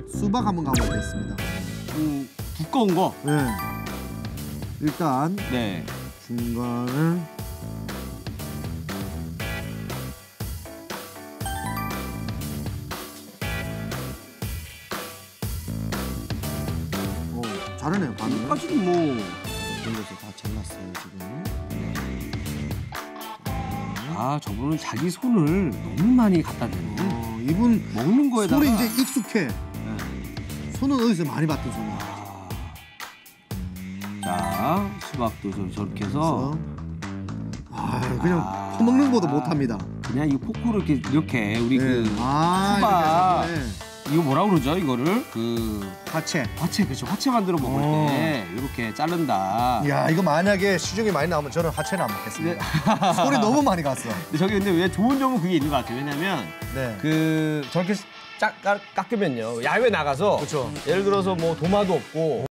수박 한번 가보겠습니다. 두꺼운 거. 네. 일단 네. 중간을 잘하네요. 여기까지는 뭐 돌려서 다 잘랐어요 지금. 아, 저분은 자기 손을 너무 많이 갖다 대는. 이분 먹는 거에다가 손이 이제 익숙해. 손은 어디서 많이 봤던 손이야. 자, 수박도 저렇게 해서 그냥 퍼먹는 것도 못합니다. 그냥 이 포크로 이렇게 우리 그 수박 수박 이거 뭐라 그러죠? 이거를 화채. 그렇죠. 화채 만들어 먹을 때 이렇게 자른다. 야, 이거 만약에 시중에 많이 나오면 저는 화채는 안 먹겠습니다. 손이 너무 많이 갔어. 근데 왜 좋은 점은 그게 있는 것 같아요. 왜냐면 저렇게 깎으면요 야외 나가서 그렇죠. 예를 들어서 뭐 도마도 없고